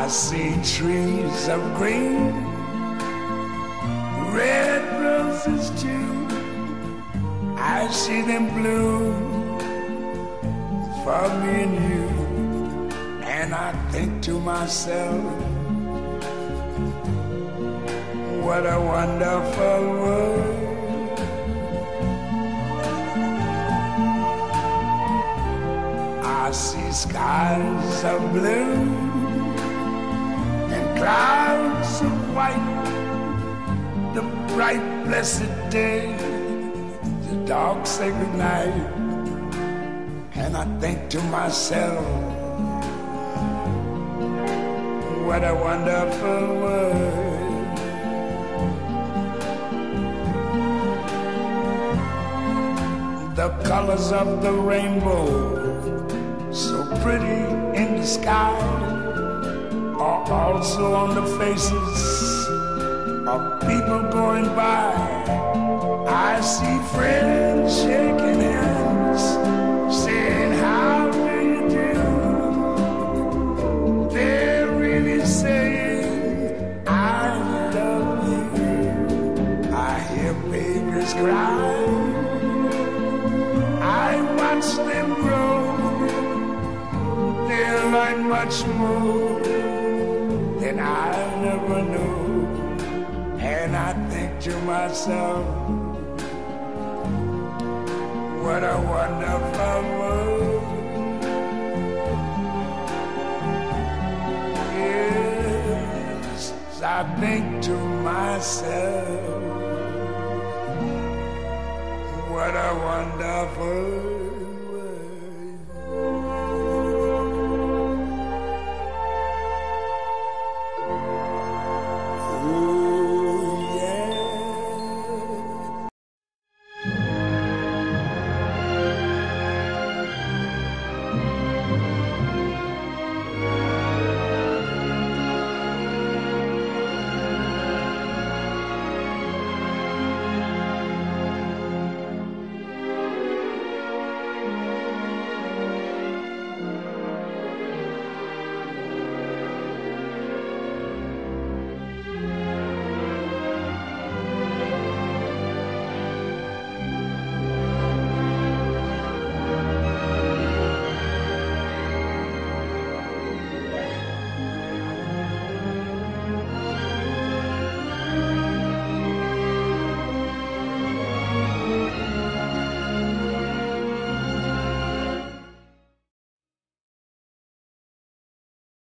I see trees of green, red roses too. I see them bloom for me and you. And I think to myself, what a wonderful world. I see skies of blue and clouds of white, the bright blessed day, the dark sacred night. And I think to myself, what a wonderful world. The colors of the rainbow, so pretty in the sky, are also on the faces of people going by. I see friends shaking hands, saying, how do you do? They're really saying, I love you. I hear babies cry, I watch them grow. They'll learn much more than I never knew. And I think to myself, what a wonderful world. Yes, I think to myself, what a wonderful world.